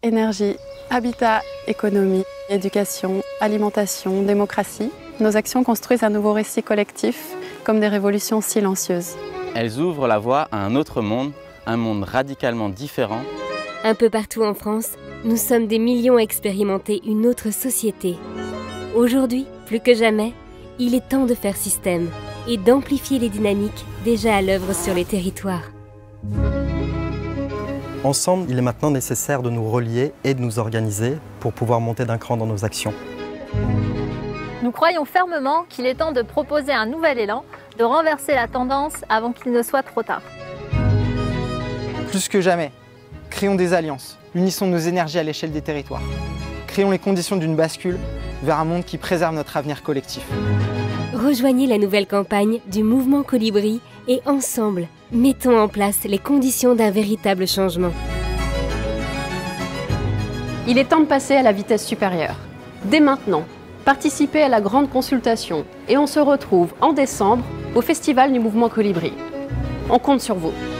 énergie, habitat, économie, éducation, alimentation, démocratie, nos actions construisent un nouveau récit collectif, comme des révolutions silencieuses. Elles ouvrent la voie à un autre monde, un monde radicalement différent. Un peu partout en France, nous sommes des millions à expérimenter une autre société. Aujourd'hui, plus que jamais, il est temps de faire système et d'amplifier les dynamiques déjà à l'œuvre sur les territoires. Ensemble, il est maintenant nécessaire de nous relier et de nous organiser pour pouvoir monter d'un cran dans nos actions. Nous croyons fermement qu'il est temps de proposer un nouvel élan, de renverser la tendance avant qu'il ne soit trop tard. Plus que jamais, créons des alliances, unissons nos énergies à l'échelle des territoires. Créons les conditions d'une bascule vers un monde qui préserve notre avenir collectif. Rejoignez la nouvelle campagne du Mouvement Colibri et ensemble, mettons en place les conditions d'un véritable changement. Il est temps de passer à la vitesse supérieure. Dès maintenant, participez à la grande consultation et on se retrouve en décembre au Festival du Mouvement Colibri. On compte sur vous.